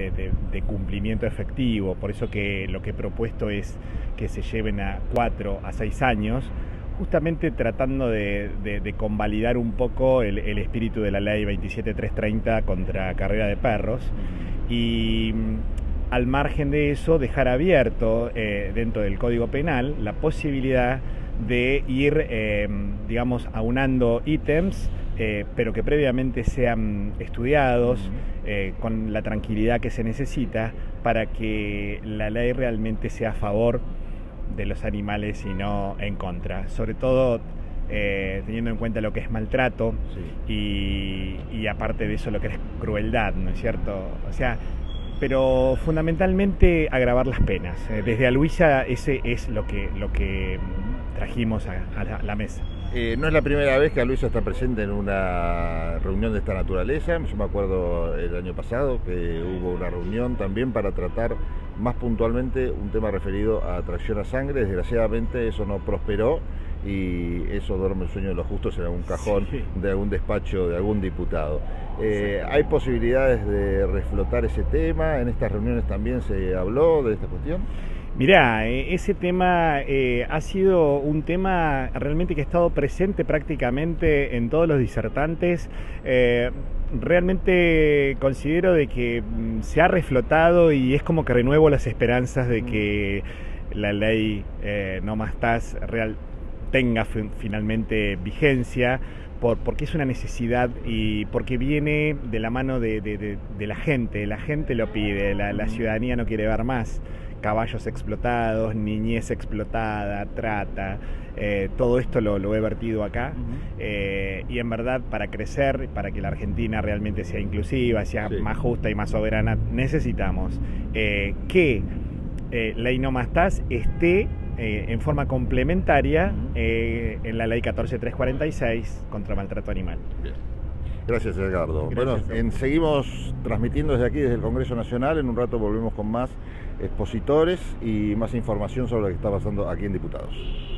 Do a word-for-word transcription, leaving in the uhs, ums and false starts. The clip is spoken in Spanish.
de, de, de cumplimiento efectivo. Por eso que lo que he propuesto es que se lleven a cuatro a seis años, justamente tratando de, de, de convalidar un poco el, el espíritu de la ley veintisiete mil trescientos treinta contra carrera de perros, y al margen de eso dejar abierto eh, dentro del Código Penal la posibilidad de ir, eh, digamos, aunando ítems, eh, pero que previamente sean estudiados eh, con la tranquilidad que se necesita para que la ley realmente sea a favor de los animales y no en contra, sobre todo eh, teniendo en cuenta lo que es maltrato, sí. y, y aparte de eso lo que es crueldad, ¿no es cierto? O sea, pero fundamentalmente agravar las penas. Eh, desde Aluilla ese es lo que, lo que trajimos a, a la, la mesa. Eh, no es la primera vez que Aluilla está presente en una reunión de esta naturaleza. Yo me acuerdo el año pasado que hubo una reunión también para tratar más puntualmente un tema referido a tracción a sangre. Desgraciadamente eso no prosperó y eso duerme el sueño de los justos en algún cajón, sí, de algún despacho de algún diputado. Eh, ¿Hay posibilidades de reflotar ese tema? ¿En estas reuniones también se habló de esta cuestión? Mirá, ese tema eh, ha sido un tema realmente que ha estado presente prácticamente en todos los disertantes. Eh, realmente considero de que se ha reflotado y es como que renuevo las esperanzas de que la ley eh, No Más T A S real tenga finalmente vigencia, por, porque es una necesidad y porque viene de la mano de, de, de, de la gente. La gente lo pide, la, la ciudadanía no quiere ver más caballos explotados, niñez explotada, trata, eh, todo esto lo, lo he vertido acá, uh-huh. eh, y en verdad para crecer, para que la Argentina realmente sea inclusiva, sea sí. más justa y más soberana, necesitamos eh, que eh, ley No Más T A S esté eh, en forma complementaria uh-huh. eh, en la ley catorce mil trescientos cuarenta y seis contra maltrato animal. Bien. Gracias, Edgardo. Gracias. Bueno, en, seguimos transmitiendo desde aquí, desde el Congreso Nacional. En un rato volvemos con más expositores y más información sobre lo que está pasando aquí en Diputados.